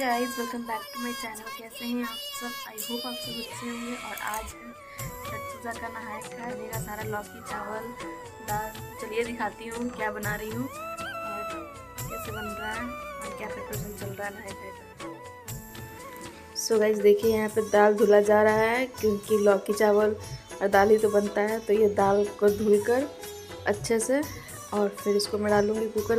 Guys welcome back to my channel. कैसे हैं आप सब? आई होप आप सब अच्छे होंगे। और आज है छठ पूजा का नहाय खाए, मेरा सारा लौकी चावल दाल। चलिए दिखाती हूँ क्या बना रही हूँ और कैसे बन रहा है और क्या प्रिपरेशन चल रहा है नहाय खाए का। सो गाइस देखिए यहाँ पे दाल धुला जा रहा है, क्योंकि लौकी चावल और दाल ही तो बनता है। तो ये दाल को धुलकर अच्छे से और फिर इसको मैं डालूँगी कुकर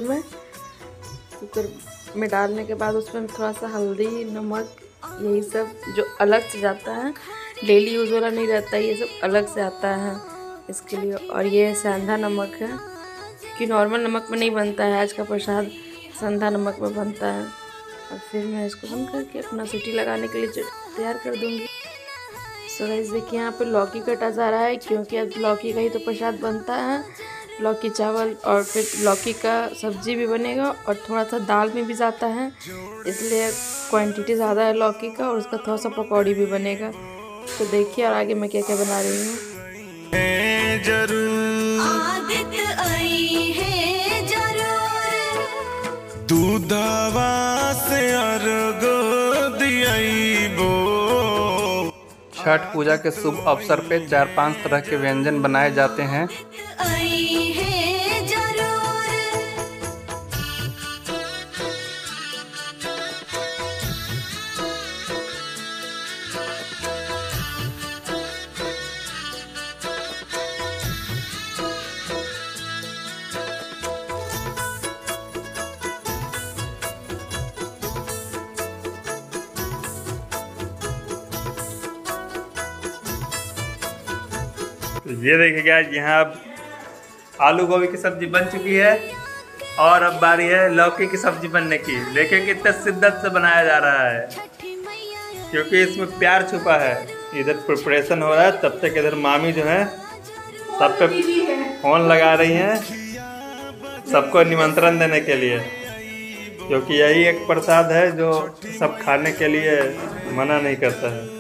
में डालने के बाद उसमें थोड़ा सा हल्दी नमक यही सब जो अलग से जाता है, डेली यूज़ वाला नहीं रहता, ये सब अलग से आता है इसके लिए। और ये सेंधा नमक है, कि नॉर्मल नमक में नहीं बनता है। आज का प्रसाद सेंधा नमक में बनता है। और फिर मैं इसको बंद करके अपना सीटी लगाने के लिए तैयार कर दूँगी। सो गाइस देखिए यहाँ पे लौकी कटा जा रहा है, क्योंकि अब लौकी का ही तो प्रसाद बनता है। लौकी चावल और फिर लौकी का सब्जी भी बनेगा और थोड़ा सा दाल में भी जाता है, इसलिए क्वांटिटी ज़्यादा है लौकी का। और उसका थोड़ा सा पकौड़ी भी बनेगा। तो देखिए और आगे मैं क्या क्या बना रही हूँ। छठ पूजा के शुभ अवसर पे 4-5 तरह के व्यंजन बनाए जाते हैं। ये देखिएगा यहाँ अब आलू गोभी की सब्जी बन चुकी है और अब बारी है लौकी की सब्जी बनने की। देखिए कितने शिद्दत से बनाया जा रहा है, क्योंकि इसमें प्यार छुपा है। इधर प्रिपरेशन हो रहा है, तब तक इधर मामी जो है सब पे फोन लगा रही हैं, सबको निमंत्रण देने के लिए, क्योंकि यही एक प्रसाद है जो सब खाने के लिए मना नहीं करता है।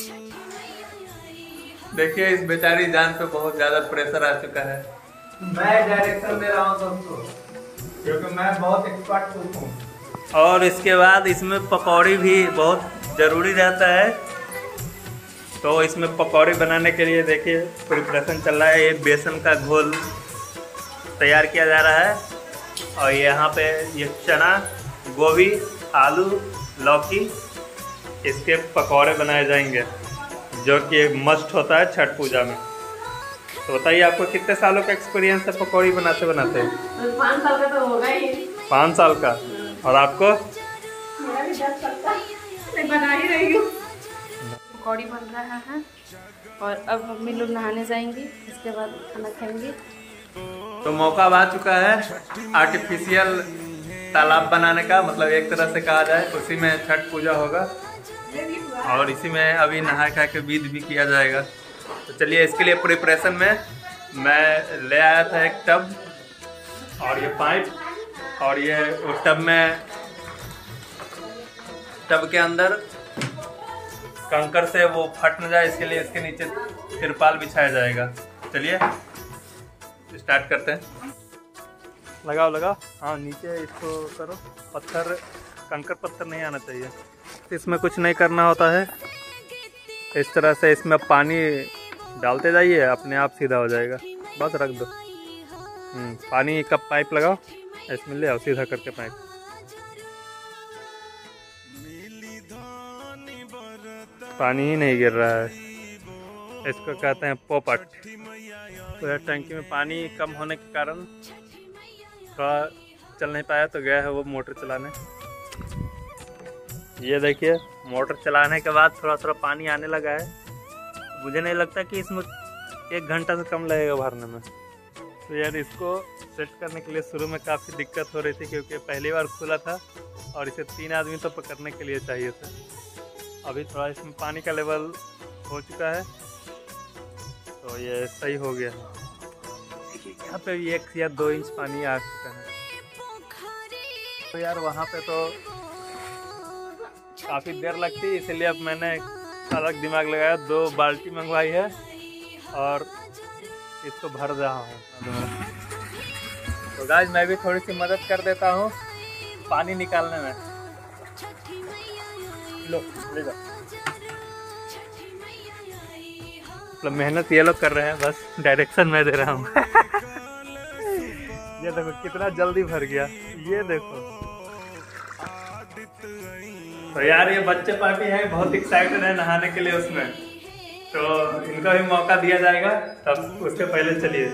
देखिए इस बेचारी जान पे बहुत ज्यादा प्रेशर आ चुका है। मैं डायरेक्शन दे रहा हूँ सबको, क्योंकि मैं बहुत एक्सपर्ट कुक हूँ। और इसके बाद इसमें पकौड़ी भी बहुत ज़रूरी रहता है। तो इसमें पकौड़ी बनाने के लिए देखिए प्रिपरेशन चल रहा है। ये बेसन का घोल तैयार किया जा रहा है और यहाँ पे ये चना गोभी आलू लौकी इसके पकौड़े बनाए जाएंगे, जो कि एक मस्ट होता है छठ पूजा में। तो बताइए आपको कितने सालों का एक्सपीरियंस है पकौड़ी बनाते बनाते? 5 साल का तो होगा ही। 5 साल का। और आपको? मेरा भी 10 साल का। मैं बना ही रही हूँ। पकौड़ी बन रहा है और अब मम्मी लोग नहाने जाएंगी, इसके बाद खाना खाएंगे। तो मौका आ चुका है आर्टिफिशियल तालाब बनाने का, मतलब एक तरह से कहा जाए। उसी में छठ पूजा होगा और इसी में अभी नहा खा के विध भी किया जाएगा। तो चलिए इसके लिए प्रिपरेशन में मैं ले आया था एक टब और ये पाइप, और ये उस टब के अंदर कंकर से वो फट न जाए, इसके लिए इसके नीचे तिरपाल बिछाया जाएगा। चलिए स्टार्ट करते हैं। लगाओ हाँ नीचे इसको करो। पत्थर कंकर पत्थर नहीं आना चाहिए। इसमें कुछ नहीं करना होता है, इस तरह से इसमें पानी डालते जाइए, अपने आप सीधा हो जाएगा। बस रख दो। पानी का पाइप लगाओ, इसमें ले आओ सीधा करके पाइप। पानी ही नहीं गिर रहा है, इसको कहते हैं पोपट। तो यह टंकी में पानी कम होने के कारण थोड़ा चल नहीं पाया, तो गया है वो मोटर चलाने। ये देखिए मोटर चलाने के बाद थोड़ा थोड़ा पानी आने लगा है। मुझे नहीं लगता कि इसमें 1 घंटा से कम लगेगा भरने में। तो यार इसको सेट करने के लिए शुरू में काफ़ी दिक्कत हो रही थी, क्योंकि पहली बार खुला था और इसे 3 आदमी तो पकड़ने के लिए चाहिए थे। अभी थोड़ा इसमें पानी का लेवल हो चुका है, तो ये सही हो गया है। यहाँ पे 1 या 2 इंच पानी आ चुका है। तो यार वहाँ पे तो काफ़ी देर लगती, इसलिए अब मैंने अलग दिमाग लगाया, 2 बाल्टी मंगवाई है और इसको भर रहा हूँ। तो गाइस मैं भी थोड़ी सी मदद कर देता हूँ पानी निकालने में। लो ले जाओ। मतलब मेहनत ये लोग कर रहे हैं, बस डायरेक्शन मैं दे रहा हूँ। ये देखो कितना जल्दी भर गया, ये देखो। तो यार ये बच्चे पार्टी है, बहुत एक्साइटेड है नहाने के लिए उसमें, तो इनका भी मौका दिया जाएगा, तब उसके पहले चलिए।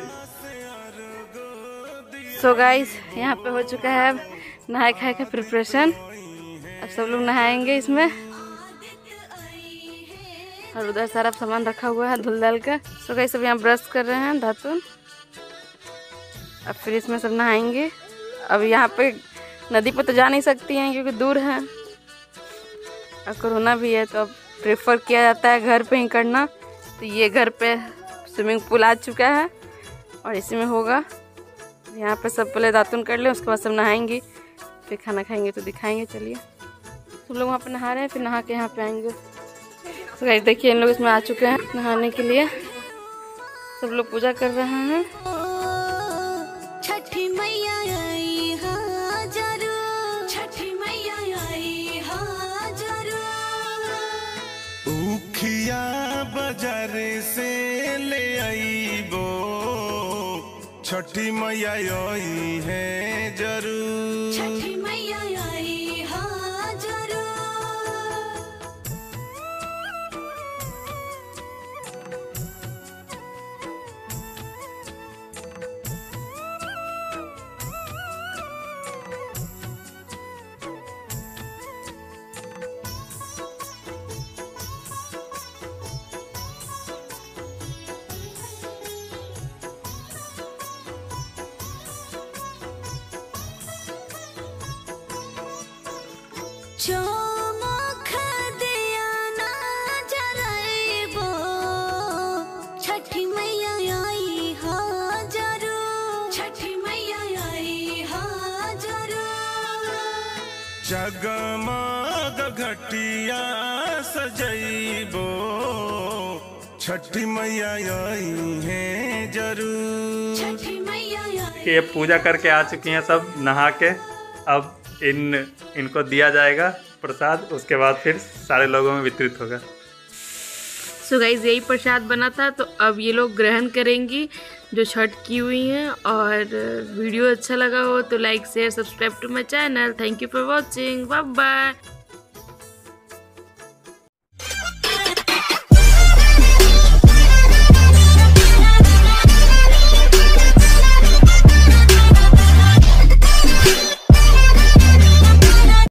सो गाइस यहाँ पे हो चुका है अब नहाए खाए का प्रिपरेशन। अब सब लोग नहाएंगे इसमें, और उधर सारा सामान रखा हुआ है धुल दाल का। सो गाइस सब यहाँ ब्रश कर रहे हैं दातुन, अब फिर इसमें सब नहाएंगे। अब यहाँ पे नदी पे तो जा नहीं सकती हैं क्योंकि दूर है और कोरोना भी है, तो अब प्रेफर किया जाता है घर पे ही करना। तो ये घर पे स्विमिंग पूल आ चुका है और इसी में होगा। यहाँ पे सब पहले दातुन कर ले, उसके बाद सब नहाएंगे, फिर खाना खाएंगे तो दिखाएंगे। चलिए सब लोग वहाँ पे नहा रहे हैं, फिर नहा के यहाँ पे आएंगे। तो गाइस देखिए इन लोग इसमें आ चुके हैं नहाने के लिए, सब लोग पूजा कर रहे हैं। छठी मैया आई हाजरू, छठी मैया आई हाजरू। उखिया बाजार से ले आईबो, छठी मैया आई है जरूर, छठी मैया आई हाजरू। चमक दिया ना जलाइबो, छठी मैया आई हाजरू, छठी मैया आई हाजरू। जगमग घटिया सजैबो, छठी मैया आई है जरूर, छठी मैया। ये पूजा करके आ चुकी हैं सब नहा के, अब इनको दिया जाएगा प्रसाद, उसके बाद फिर सारे लोगों में वितरित होगा। सो गाइस यही प्रसाद बना था, तो अब ये लोग ग्रहण करेंगी जो छठ की हुई हैं। और वीडियो अच्छा लगा हो तो like share subscribe to my channel. Thank you for watching, bye bye.